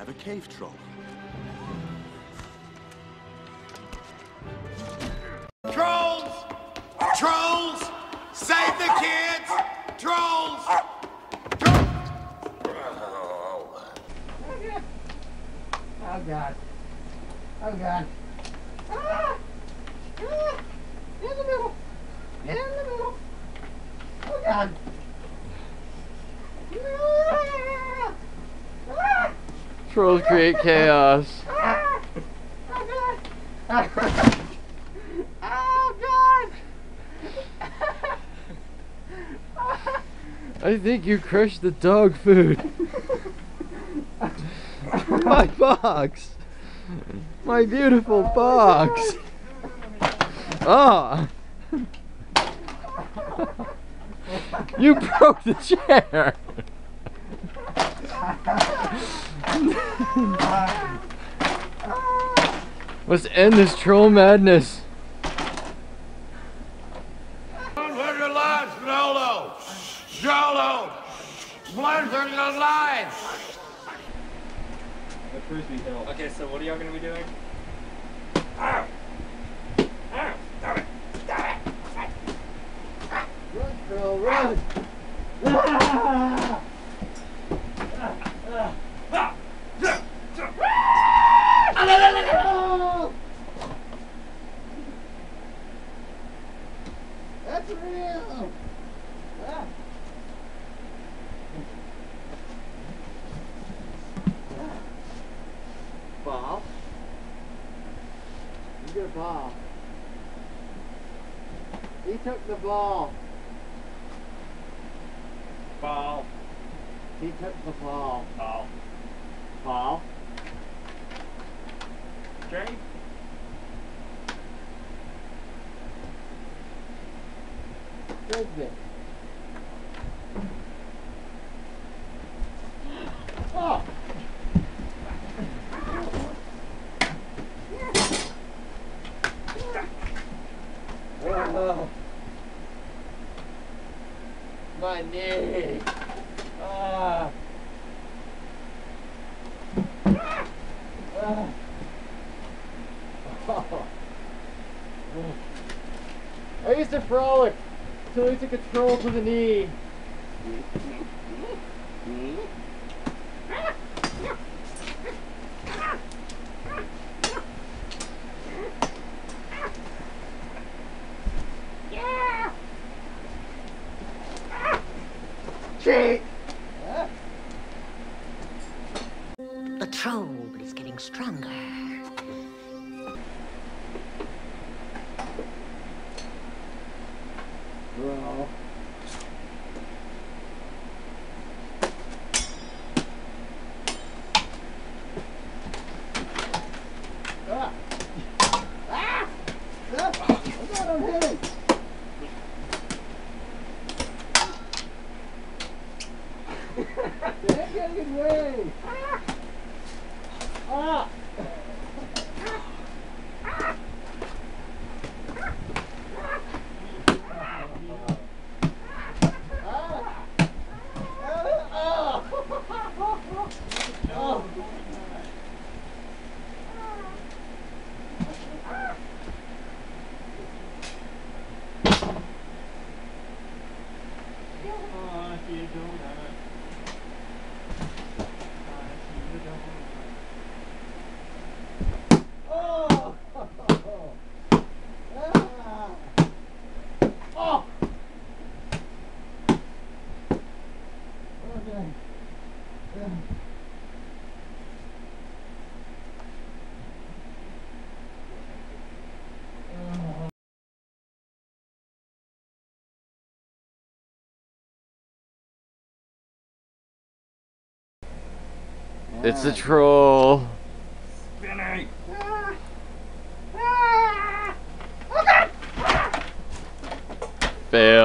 have a cave troll. Trolls! Trolls! Save the kids! Trolls! Oh God. Oh God. Ah! Ah! In the middle. In the middle. Oh God. Ah! Trolls create chaos. Ah! Oh God. Oh God. I think you crushed the dog food. My box. My beautiful box. Ah. You broke the chair. Let's end this troll madness. Where's your lines, Jolo? Jolo! Blends are your lines! The frisbee hill. Okay, so what are y'all gonna be doing? Ow! Ow! Stop it! Stop it! Run, girl, run. Ah! That's real. Ah. Ball. You get a ball. He took the ball. Ball. He took the ball. Ball. Ball. Jay? Frisbee. Oh! Oh. My knee. Ah. Ah. Oh. I used to frolic until he took a troll to the knee. Cheat! The troll is getting stronger. Bro. Ah! Ah! Ah! Oh God, I'm hitting! They're getting away! Ah! Ah! It's a troll. Spinny! Fail.